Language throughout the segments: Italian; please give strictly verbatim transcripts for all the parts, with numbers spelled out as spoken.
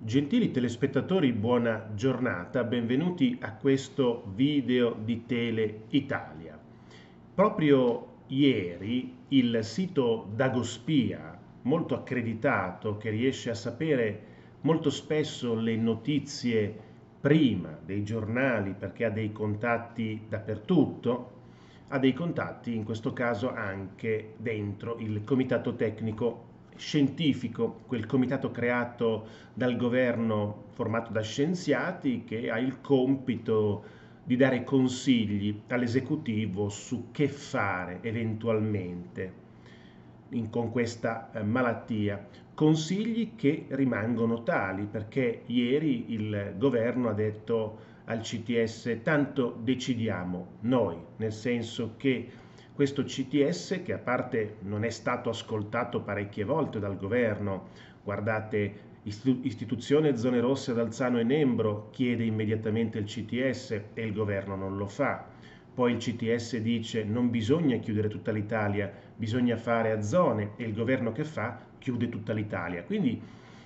Gentili telespettatori, buona giornata, benvenuti a questo video di Tele Italia. Proprio ieri il sito Dagospia, molto accreditato, che riesce a sapere molto spesso le notizie prima dei giornali perché ha dei contatti dappertutto, ha dei contatti in questo caso anche dentro il comitato tecnico scientifico, quel comitato creato dal governo formato da scienziati che ha il compito di dare consigli all'esecutivo su che fare eventualmente in, con questa eh, malattia. Consigli che rimangono tali perché ieri il governo ha detto al C T S tanto decidiamo noi, nel senso che questo C T S, che a parte non è stato ascoltato parecchie volte dal governo, guardate, istituzione zone rosse ad Alzano e Nembro chiede immediatamente il C T S e il governo non lo fa. Poi il C T S dice non bisogna chiudere tutta l'Italia, bisogna fare a zone, e il governo che fa? Chiude tutta l'Italia. Quindi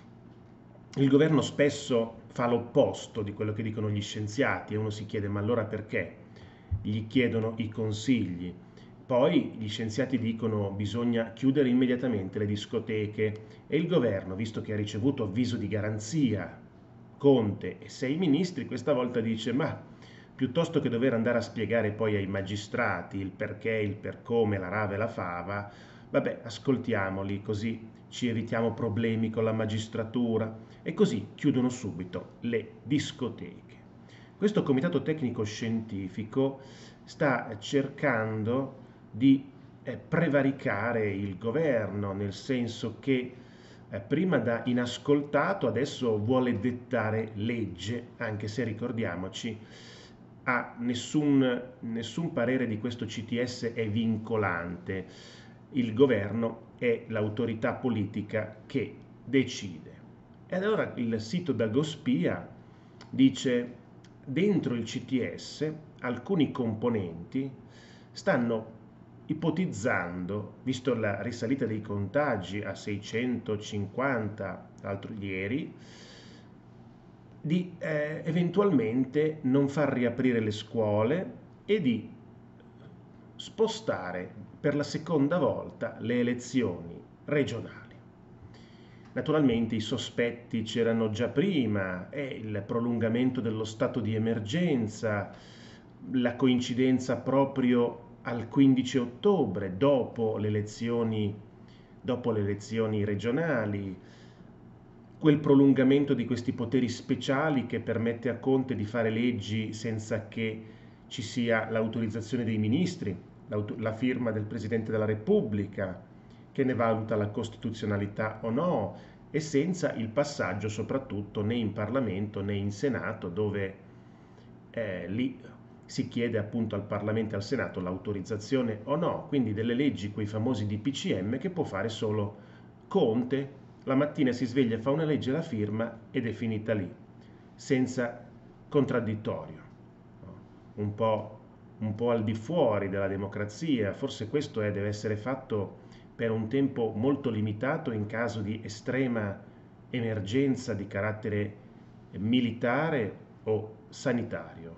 il governo spesso fa l'opposto di quello che dicono gli scienziati e uno si chiede ma allora perché? Gli chiedono i consigli. Poi gli scienziati dicono bisogna chiudere immediatamente le discoteche e il governo, visto che ha ricevuto avviso di garanzia, Conte e sei ministri, questa volta dice ma piuttosto che dover andare a spiegare poi ai magistrati il perché, il per come, la rave e la fava, vabbè, ascoltiamoli così ci evitiamo problemi con la magistratura e così chiudono subito le discoteche. Questo comitato tecnico scientifico sta cercando di eh, prevaricare il governo, nel senso che eh, prima da inascoltato adesso vuole dettare legge, anche se ricordiamoci, a nessun, nessun parere di questo C T S è vincolante. Il governo è l'autorità politica che decide. E allora il sito Dagospia dice dentro il C T S alcuni componenti stanno ipotizzando, visto la risalita dei contagi a seicentocinquanta l'altro ieri, di eh, eventualmente non far riaprire le scuole e di spostare per la seconda volta le elezioni regionali. Naturalmente i sospetti c'erano già prima, e il prolungamento dello stato di emergenza, la coincidenza proprio al quindici ottobre, dopo le elezioni, dopo le elezioni regionali, quel prolungamento di questi poteri speciali che permette a Conte di fare leggi senza che ci sia l'autorizzazione dei ministri, la firma del Presidente della Repubblica, che ne valuta la costituzionalità o no, e senza il passaggio soprattutto né in Parlamento né in Senato, dove eh, lì si chiede appunto al Parlamento e al Senato l'autorizzazione o no, quindi delle leggi, quei famosi D P C M che può fare solo Conte. La mattina si sveglia, fa una legge, la firma ed è finita lì, senza contraddittorio, un po', un po' al di fuori della democrazia. Forse questo è, deve essere fatto per un tempo molto limitato in caso di estrema emergenza di carattere militare o sanitario.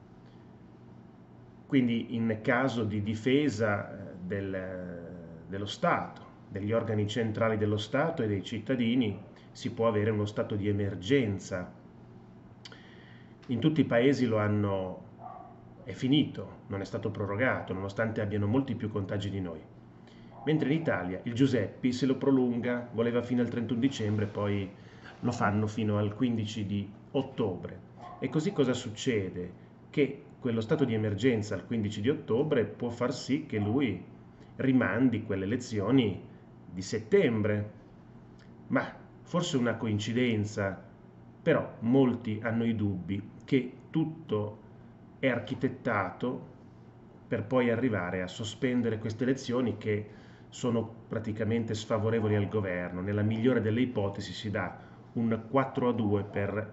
Quindi in caso di difesa del, dello Stato, degli organi centrali dello Stato e dei cittadini, si può avere uno stato di emergenza. In tutti i paesi lo hanno, è finito, non è stato prorogato, nonostante abbiano molti più contagi di noi. Mentre in Italia il Giuseppi se lo prolunga, voleva fino al trentuno dicembre, poi lo fanno fino al quindici di ottobre. E così cosa succede? Che quello stato di emergenza al quindici di ottobre può far sì che lui rimandi quelle elezioni di settembre. Ma forse una coincidenza, però molti hanno i dubbi che tutto è architettato per poi arrivare a sospendere queste elezioni che sono praticamente sfavorevoli al governo. Nella migliore delle ipotesi si dà un quattro a due per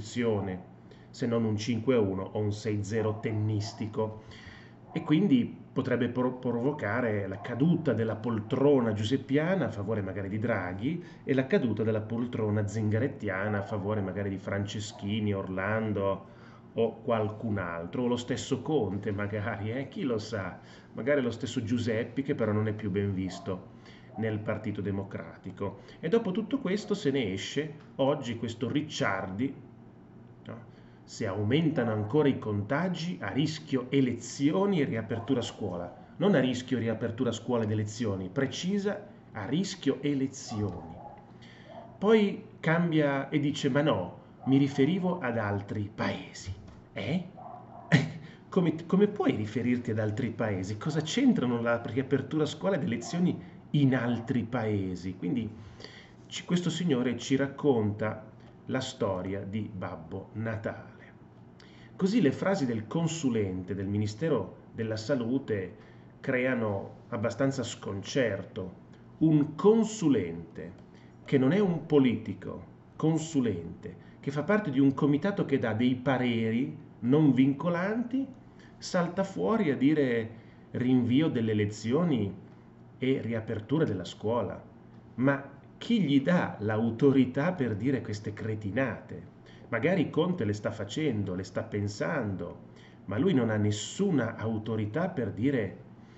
l'opposizione, se non un cinque a uno o un sei a zero tennistico. E quindi potrebbe pro- provocare la caduta della poltrona giuseppiana a favore magari di Draghi e la caduta della poltrona zingarettiana a favore magari di Franceschini, Orlando o qualcun altro, o lo stesso Conte magari, eh? Chi lo sa, magari lo stesso Giuseppi che però non è più ben visto nel Partito Democratico. E dopo tutto questo se ne esce oggi questo Ricciardi, no? Se aumentano ancora i contagi, a rischio elezioni e riapertura scuola. Non a rischio riapertura scuola ed elezioni, precisa a rischio elezioni. Poi cambia e dice: ma no, mi riferivo ad altri paesi. Eh? Come, come puoi riferirti ad altri paesi? Cosa c'entrano la riapertura scuola ed elezioni in altri paesi? Quindi ci- questo signore ci racconta la storia di Babbo Natale. Così le frasi del consulente del Ministero della Salute creano abbastanza sconcerto. Un consulente, che non è un politico, consulente, che fa parte di un comitato che dà dei pareri non vincolanti, salta fuori a dire rinvio delle elezioni e riapertura della scuola. Ma chi gli dà l'autorità per dire queste cretinate? Magari Conte le sta facendo, le sta pensando, ma lui non ha nessuna autorità per dire,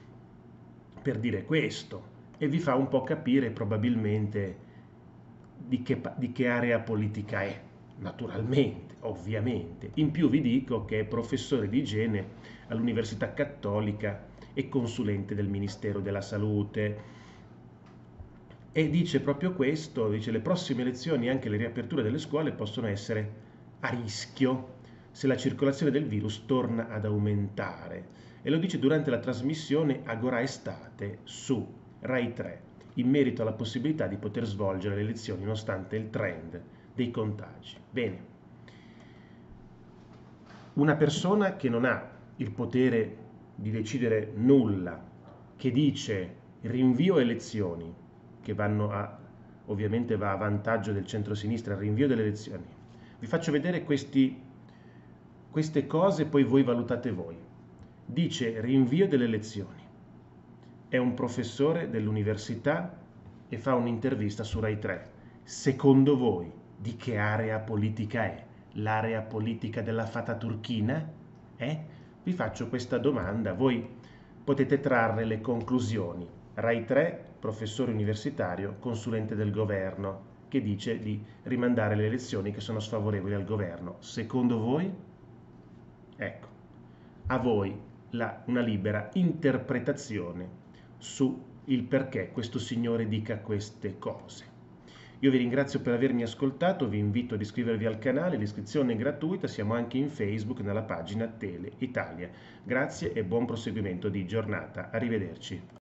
per dire questo, e vi fa un po' capire probabilmente di che, di che area politica è, naturalmente, ovviamente. In più vi dico che è professore di igiene all'Università Cattolica e consulente del Ministero della Salute. E dice proprio questo, dice: le prossime elezioni e anche le riaperture delle scuole possono essere a rischio se la circolazione del virus torna ad aumentare. E lo dice durante la trasmissione Agora Estate su Rai tre, in merito alla possibilità di poter svolgere le elezioni nonostante il trend dei contagi. Bene, una persona che non ha il potere di decidere nulla, che dice rinvio elezioni, che vanno a, ovviamente va a vantaggio del centro-sinistra, il rinvio delle elezioni. Vi faccio vedere questi, queste cose, poi voi valutate voi. Dice rinvio delle elezioni. È un professore dell'università e fa un'intervista su Rai tre. Secondo voi di che area politica è? L'area politica della fata turchina? Eh? Vi faccio questa domanda, voi potete trarre le conclusioni. Rai tre, professore universitario, consulente del governo, che dice di rimandare le elezioni che sono sfavorevoli al governo. Secondo voi? Ecco, a voi la, una libera interpretazione su il perché questo signore dica queste cose. Io vi ringrazio per avermi ascoltato, vi invito ad iscrivervi al canale, l'iscrizione è gratuita, siamo anche in Facebook nella pagina Tele Italia. Grazie e buon proseguimento di giornata, arrivederci.